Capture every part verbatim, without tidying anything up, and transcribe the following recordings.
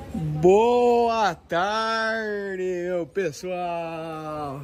Boa tarde, meu pessoal.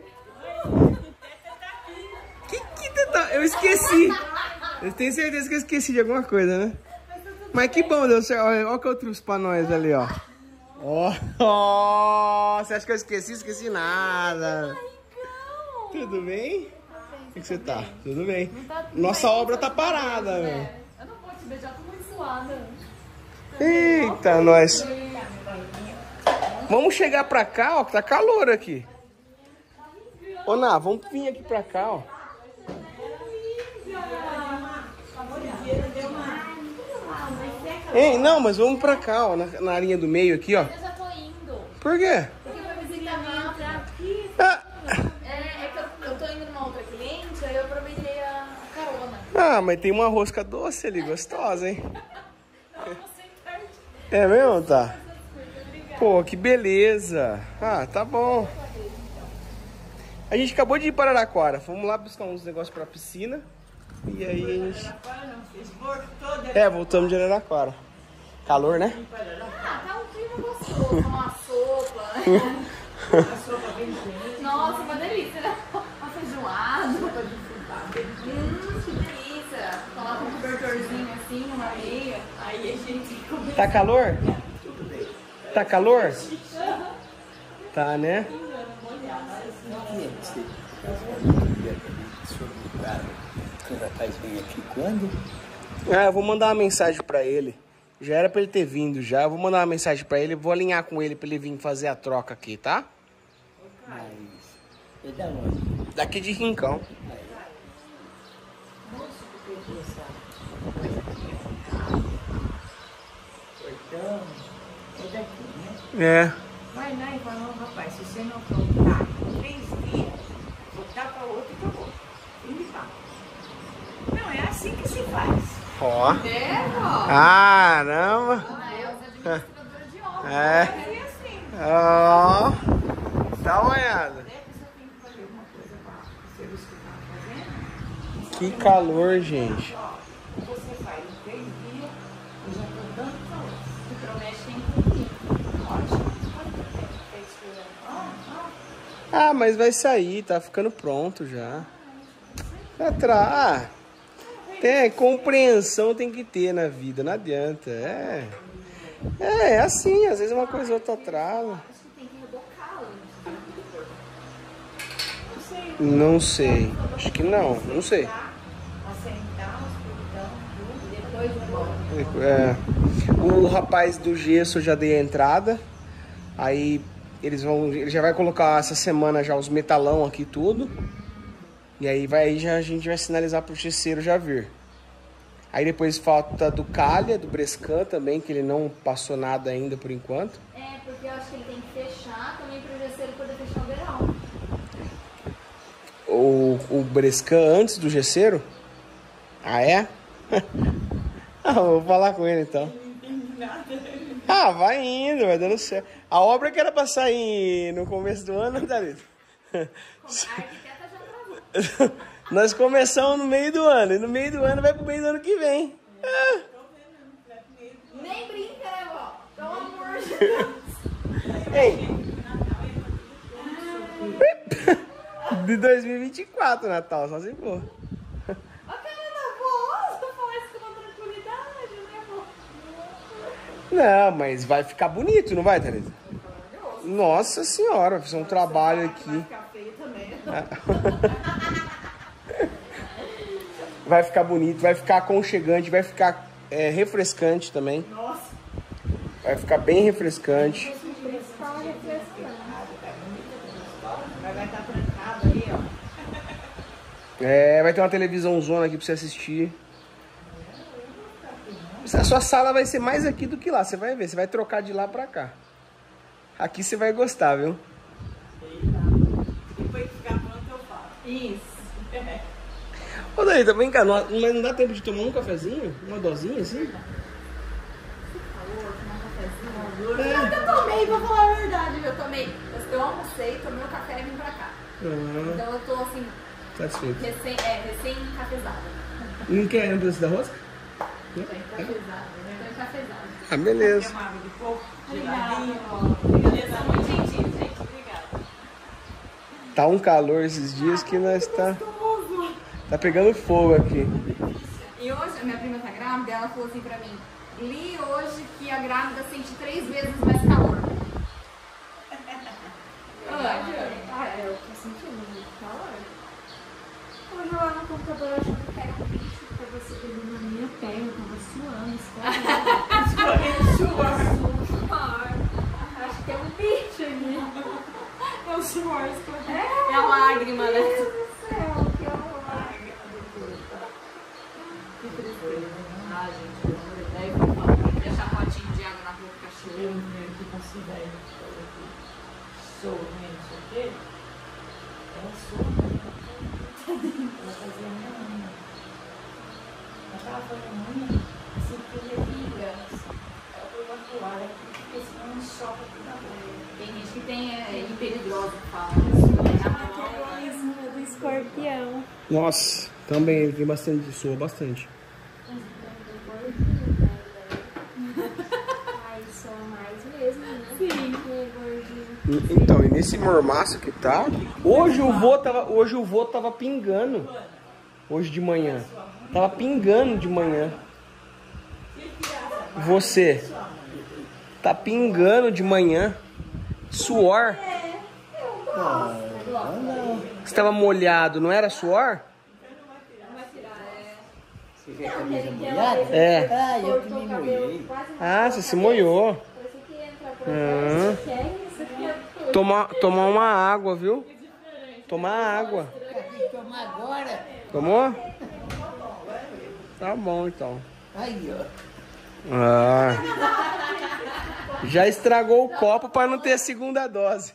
Que que tá? Eu esqueci. Eu tenho certeza que eu esqueci de alguma coisa, né? Mas que bom, deu certo. Olha, olha o que eu trouxe pra nós ali, ó. Ó, oh, oh, você acha que eu esqueci? Esqueci nada. Tudo bem? Como que você tá? Tudo bem. Nossa obra tá parada, velho. Eu não vou te beijar, tô muito suada. Eita, nós. Vamos chegar pra cá, ó, que tá calor aqui. Ô, Ná, vamos vir aqui pra cá, ó. Ei, não, mas vamos pra cá, ó, na, na linha do meio aqui, ó. Eu já tô indo. Por quê? Porque vai visitar minha outra aqui. Ah, É, é que eu, eu tô indo numa outra cliente, aí eu aproveitei a carona. ah, mas tem uma rosca doce ali, gostosa, hein? Não, você tarde. É mesmo, tá? Pô, que beleza. Ah, tá bom. A gente acabou de ir para Araraquara. Vamos lá buscar uns negócios pra piscina. E aí a gente... É, voltamos de Araraquara. Calor, né? Ah, tá um clima gostoso, uma sopa. Nossa, uma delícia, né? Uma feijoada. Hum, que delícia. Coloca um cobertorzinho assim, uma meia. Aí a gente come. Tá calor? Tá calor? Tá, né? O rapaz vem aqui quando? Ah, eu vou mandar uma mensagem pra ele. Já era pra ele ter vindo já. Eu vou mandar uma mensagem pra ele. Vou alinhar com ele pra ele vir fazer a troca aqui, tá? Mas é da onde? Daqui de Rincão. Então, é daqui, né? É. Vai lá e fala, não, rapaz, se você não contar três dias, voltar para outro e acabou. E me fala. Não, é assim que se faz. Ó. É, ó. Caramba. Dona Elza, administradora de obra. É. É assim. Ó. Tá olhada. Até a pessoa tem que fazer uma coisa para o serviço que está fazendo. Que calor, gente. Ó, você faz em três dias, eu já estou dando para outro. Se promete, tem que cumprir. Ótimo. Olha que tempo que é esperando. Ó, ó. Ah, mas vai sair. Tá ficando pronto já. Atrás. Tem, compreensão tem que ter na vida. Não adianta. É. É, é assim. Às vezes uma coisa ou outra atrasa. Acho que tem que rebocar antes. Não sei. Acho que não. Não sei. Assentar, escuridão, tudo. Depois de volta. É, o rapaz do gesso eu já dei a entrada. Aí eles vão, ele já vai colocar essa semana já os metalão aqui tudo. E aí vai já a gente vai sinalizar pro gesseiro já vir. Aí depois falta do Calha, do Brescan também, que ele não passou nada ainda por enquanto. É, porque eu acho que ele tem que fechar também pro gesseiro poder fechar o verão. O, o Brescan antes do gesseiro? Ah, é? Ah, vou falar com ele então. Ah, vai indo, vai dando certo. A obra que era pra sair no começo do ano, Thalita? A arquiteta já travou. Nós começamos no meio do ano, e no meio do ano vai pro meio do ano que vem. Ah. Nem brinca, né, vó? Pelo amor de Deus. Ei. De dois mil e vinte e quatro, Natal, só se for. A cara da vó, você fala isso com uma tranquilidade, né, vó? Não, mas vai ficar bonito, não vai, Thalita? Nossa senhora, vai fazer um trabalho aqui. Ficar feio também. Vai ficar bonito, vai ficar aconchegante, vai ficar é, refrescante também. Nossa. Vai ficar bem refrescante. Mas vai estar trancado ali, ó. É, vai ter uma televisão zona aqui pra você assistir. A sua sala vai ser mais aqui do que lá, você vai ver. Você vai trocar de lá pra cá. Aqui você vai gostar, viu? Depois que ficar pronto eu falo. Isso. Ô, Danita, vem cá, não, mas não dá tempo de tomar um cafezinho? Uma dosinha assim? Eu tomei, vou falar a verdade, eu tomei. Eu, eu almocei, tomei um café e vim pra cá. Ah, Então eu tô assim, satisfeito. recém, é, recém-cafezada. Não quer um doce da rosca? Tô encafezada, né? Tô encafezada. Ah, beleza. Quer uma água de coco? Obrigada. Geladinha? Vocês são muito gentis, gente. Obrigada. Tá um calor esses dias que nós tá... Tá pegando fogo aqui. E hoje, a minha prima tá grávida, ela falou assim pra mim: li hoje que a grávida sente três vezes mais calor. Ah, é, eu tô sentindo muito calor. Hoje lá no computador eu achei que era um bicho pra você dormir na minha perna, eu tava suando, escorrendo. Escorrendo suor. Suor. Acho que é um bicho ali. É o suor escorrendo. É a lágrima, né? Meu Deus do céu, que horror. Que tristeza. Ah, gente, pelo amor de Deus, daí vou falar, tem que deixar potinho de água na rua pro Eu cachorro. venho aqui com esse velho. Sou mesmo solteiro. Ela sou. Ela fazia minha unha. Ela tava fazendo unha, assim, que eu ia vibrando. Ela foi uma toalha aqui, porque senão não soca aqui na boia. Tem gente que tem é, hiperidrose que fala. É do escorpião. Nossa, também tem bastante, soa bastante. Ai, só mais mesmo, né? Sim. Gordinho. Então, e nesse mormaço que tá, hoje o vô tava, hoje o vô tava pingando. Hoje de manhã. Tava pingando de manhã. Você tá pingando de manhã. Suor. Você tava molhado, não era suor? Você vê a camisa molhada? É. Ah, eu que me molhei. Ah, você se molhou. Parece que entra por Hum. que é isso aqui é tudo. Tomar, tomar uma água, viu? Tomar água. Tem que tomar agora. Tomou? Tá bom, então. Aí, ó. Ah. Já estragou o copo para não ter a segunda dose.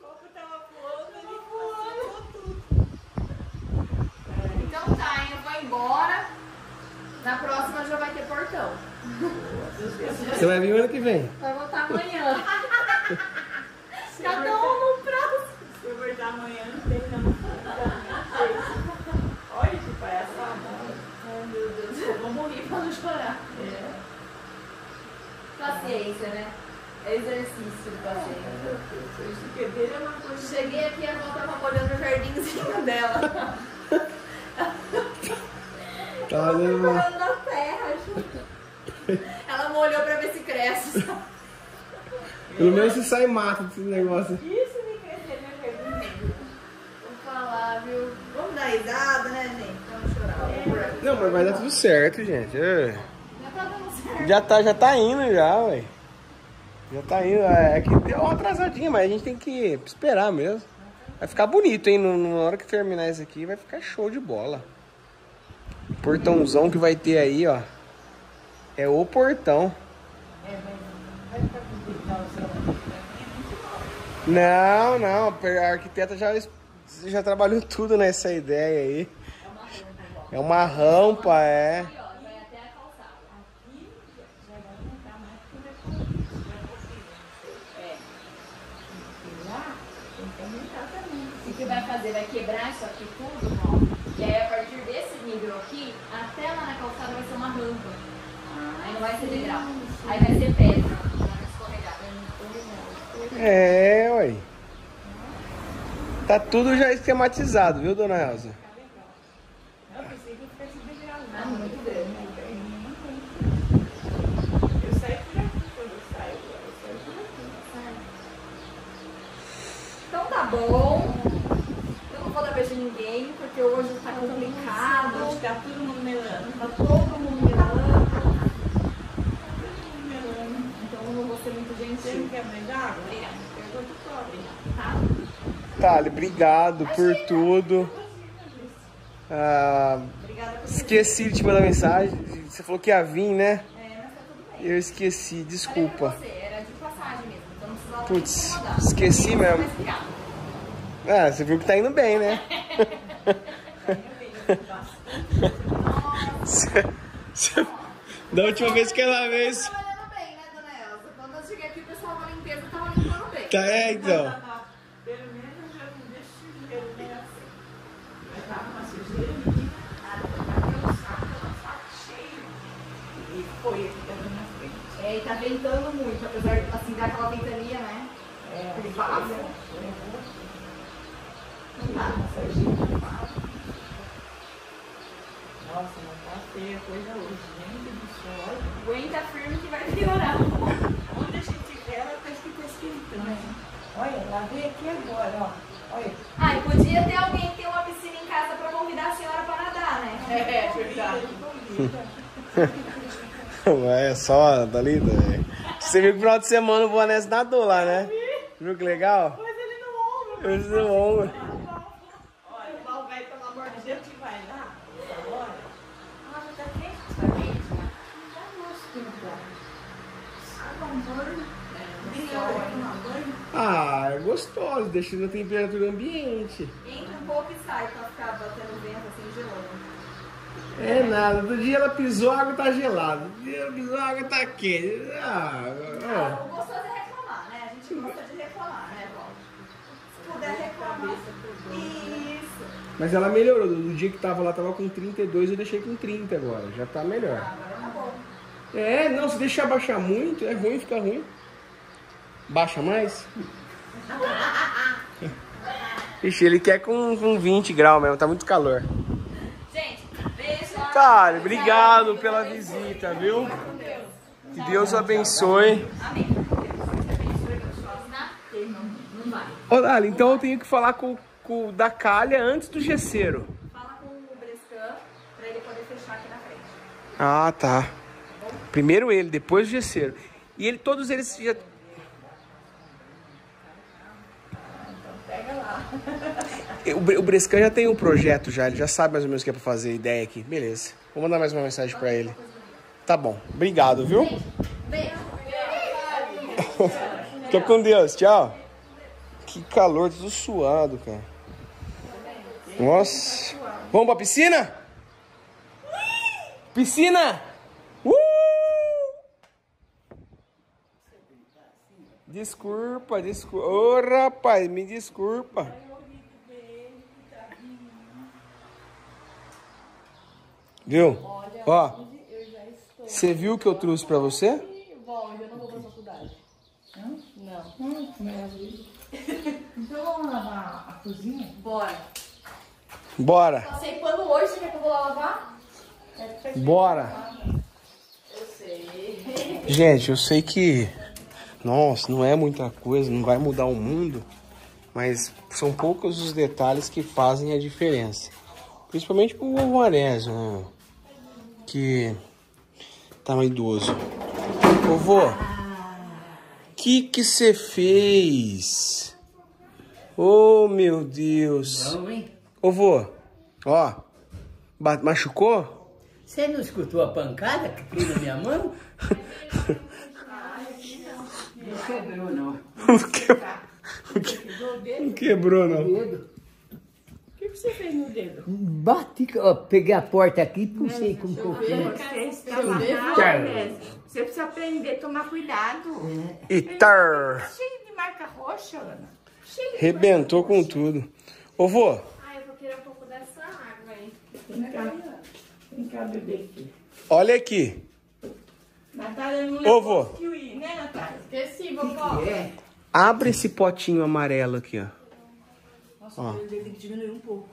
Então tá, eu vou embora. Na próxima já vai ter portão. Você vai vir ano que vem. Vai voltar amanhã. Cada um no prato. Se eu voltar amanhã, não tem não. Olha que palhaçada. Ai, meu Deus, eu vou morrer pra não chorar. É. Paciência, né? É exercício de paciência. Esse beber é uma coisa. Cheguei aqui, a avó tava molhando o jardinzinho dela. Tá olhando lá. Molhando na terra. Ela molhou pra ver se cresce. Pelo menos se sai mata desse negócio. Isso me crescer meu jardim. Vou falar, viu? Vamos dar risada, né, gente? Vamos chorar. Não, mas vai dar tudo certo, gente. É. Já tá dando certo. Já tá, já tá indo já, ué. Já tá indo. É que deu uma atrasadinha, mas a gente tem que esperar mesmo. Vai ficar bonito, hein? No- Na hora que terminar isso aqui, vai ficar show de bola. O portãozão que vai ter aí, ó. É o portão. É, mas vai ficar com o Não, não. A arquiteta já, já trabalhou tudo nessa ideia aí. É uma rampa, é. Aí, ó, vai até a calçada. aqui, já vai aumentar mais porque vai pôr isso, vai pôr isso. É. E lá, tem que aumentar também. O que vai fazer? Vai quebrar isso aqui tudo, ó. E aí, a partir desse nível aqui, até lá na calçada vai ser uma rampa. Aí não vai ser degrau. Aí vai ser pedra. Pra não escorregar. É, ué. Tá tudo já esquematizado, viu, dona Elza? Não, pensei que fosse degrau. Ah, muito grande. Eu saio por aqui quando eu saio. Eu saio por aqui. Então tá bom. Eu não vou dar beijo em ninguém, porque hoje tá complicado. Hoje tá todo mundo melando. Tá todo mundo melando. Todo mundo melando. Então eu não vou ser muito Você gentil. não quer mais água? Obrigada. Eu tô pobre. Tá? Thali, obrigado por tudo. Ah, Obrigada por esqueci de te mandar mensagem. Você falou que ia vir, né? É, mas tá tudo bem. Eu esqueci, Falei desculpa. pra você, era de passagem mesmo. Então não precisava Putz, nem incomodar. esqueci mesmo. Mas obrigada. Ah, você viu que tá indo bem, né? Cê- cê- Da última vez que ela veio. Tá trabalhando bem, né, dona Elza? Quando eu cheguei aqui, o pessoal da limpeza tava limpando bem. Tá, é, então. Pelo menos eu já não deixo sujeira nem assim. Mas tava uma sujeira, menina. Nada, eu tava um saco, um saco cheio. tá ventando muito, apesar de assim, dar aquela ventania, né? É, Aquele bafo. Não dá. Nossa, mas tá feia a coisa hoje. Gente do céu, olha. Aguenta firme que vai piorar. Onde a gente vê, ela tá escrito esquentando. Olha, lavei aqui agora, ó. Olha. Ah, e podia ter alguém que tem uma piscina em casa pra convidar a senhora pra nadar, né? É, verdade. É só, Thalita. Você viu que no final de semana o Vanessa nadou lá, né? Viu que legal? Mas ele no ombro. Ele no ombro. Olha, o mal vai tomar amor de Deus que vai lá. Agora. Nossa, tá quente, tá quente. Já gosto de entrar. Água, um banho. Ah, é gostoso, deixa na temperatura ambiente. Entra um pouco e sai pra ficar batendo vento assim, gelando. É nada, do dia ela pisou, a água tá gelada. Do dia ela pisou, a água tá quente. Ah, Ah, o gostoso é reclamar, né? A gente gosta de reclamar, né, Paulo? Se puder reclamar. Isso. mas ela melhorou. Do dia que tava lá, tava com trinta e dois, eu deixei com trinta agora. Já tá melhor. Agora tá bom. É, não, se deixar baixar muito, é ruim, fica ruim. Baixa mais? Ixi, ele quer com, com vinte graus mesmo, tá muito calor. Gente, beijo. Cara, obrigado pela visita, viu? Que Deus abençoe. Amém. Não vai. Ô, Dali, então eu tenho que falar com, com o da calha antes do gesseiro. Fala com o Brescan pra ele poder fechar aqui na frente. Ah, tá. Primeiro ele, depois o gesseiro. E ele, todos eles já... O, Bre- o Brescan já tem um projeto já, ele já sabe mais ou menos o que é pra fazer, ideia aqui. Beleza. Vou mandar mais uma mensagem pra ele. Tá bom. Obrigado, viu? Beijo. Fica com Deus. Tchau. Que calor, tô suado, cara. Nossa. Vamos pra piscina? Piscina! Uh! Desculpa, desculpa. Ô, rapaz, me desculpa. Viu? Ó, você viu o que eu trouxe pra você? Bom, eu não vou pra faculdade. Não? Não. Então vamos lavar a cozinha? Bora. Bora, Passei pano hoje, você quer que eu vou lá lavar? bora. Eu sei. Gente, eu sei que, nossa, não é muita coisa, não vai mudar o mundo, mas são poucos os detalhes que fazem a diferença. Principalmente pro vovô Anésio, né? Que tá mais idoso. Vovô, que que você fez? Oh, meu Deus. Não, hein? Ô, vô, ó, ba- machucou? Você não escutou a pancada que fez na minha mão? Não quebrou, não. Não que- não quebrou, não. Dedo. O que você fez no dedo? Bati, ó, peguei a porta aqui e puxei com um pouquinho. Você está amarrado, né? Você precisa aprender a tomar cuidado. Eita, Cheio de marca roxa, Ana. Cheio de rebentou com tudo. Ô, vô, Ai, eu vou querer um pouco dessa água aí. Vem cá, vem cá, bebê aqui. olha aqui. Natália não Ô, levou vô. os kiwi, né, Natália? Esqueci, vovó. É. Abre esse potinho amarelo aqui, ó. Nossa, Ó. o dedo tem que diminuir um pouco.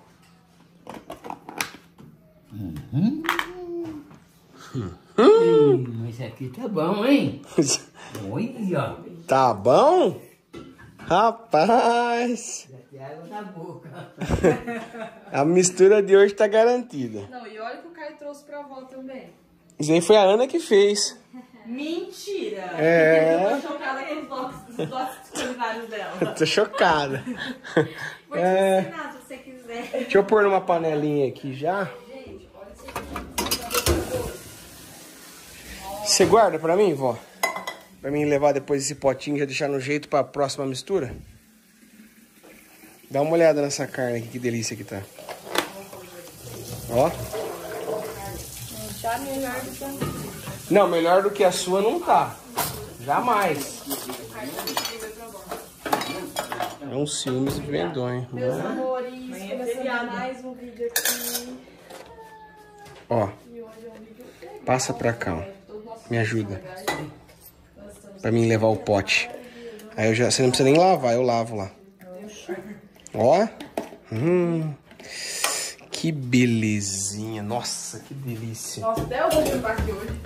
Hum, esse aqui tá bom, hein? Olha, Tá bom? Rapaz, tem água na boca. a mistura de hoje tá garantida. Não, e olha que o Caio trouxe pra avó também. Isso aí foi a Ana que fez. Mentira! É. Eu tô chocada com os dotes, os dotes culinários dela. Tô chocada. Vou te É. ensinar se você quiser. Deixa eu pôr numa panelinha aqui já. Você guarda pra mim, vó? Pra mim levar depois esse potinho e já deixar no jeito pra próxima mistura? Dá uma olhada nessa carne aqui, que delícia que tá. Ó. Tá melhor do que a Não, melhor do que a sua não tá. Jamais. É um ciúmes de vendonho. meus Né? amores. Amanhã é Começando feriado. mais um vídeo aqui. Ó, E hoje é um vídeo legal. passa pra cá, ó. Me ajuda. Pra mim levar o pote. Aí eu já, você não precisa nem lavar, eu lavo lá. Ó. Hum. Que belezinha. Nossa, que delícia. Nossa, até eu vou limpar aqui hoje.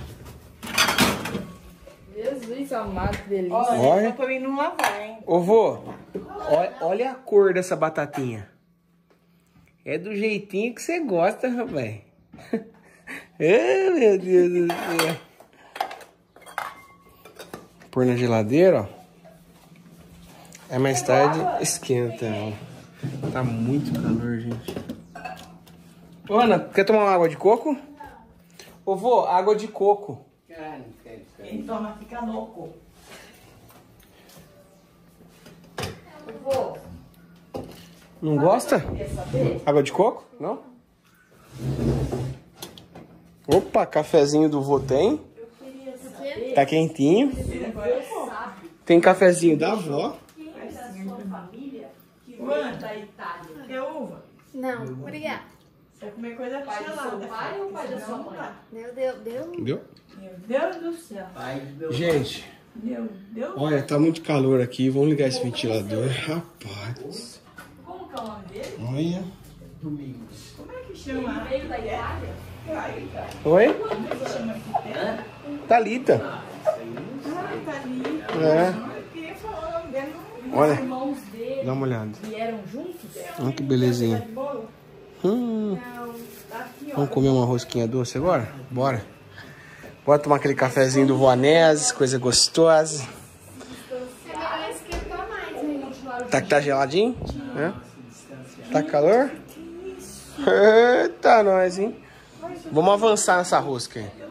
Jesus amado, que delícia. Olha. Só pra mim não lavar, hein? Ô, vô, olha, olha a cor dessa batatinha. É do jeitinho que você gosta, rapaz. Ai, meu Deus do céu. Pôr na geladeira, ó. Aí mais tarde esquenta ela. Tá muito calor, gente. Ô, Ana, quer tomar uma água de coco? Ô, vô, água de coco. Quem toma fica louco. Vô, Não gosta? quer saber? Água de coco? Não? Opa, cafezinho do vô tem. Tá quentinho. Tem cafezinho da avó. Uva, quer uva? Não, obrigada. Você vai comer coisa Pai do seu gelada. pai ou pai da sua mãe? Meu Deus, Deus. Entendeu? Meu Deus do céu. Gente, Meu Deus. olha, tá muito calor aqui. Vamos ligar esse ventilador. Rapaz. Como que é o nome dele? Olha. Como é que chama? Veio da Itália? Oi? Como é que chama aqui? Thalita. Ah, tá ali. É. Eu queria falar o nome dele. Olha, Irmãos dele dá uma olhada. vieram juntos? Olha que belezinha. Bolo. Hum. Tá aqui, ó. Vamos comer uma rosquinha doce agora? Bora. Bora tomar aquele cafezinho do Voanese, coisa gostosa. Agora esquentou mais, hein? Tá que tá geladinho? É? Tá calor? Eita, nós, hein? Vamos avançar nessa rosca aí.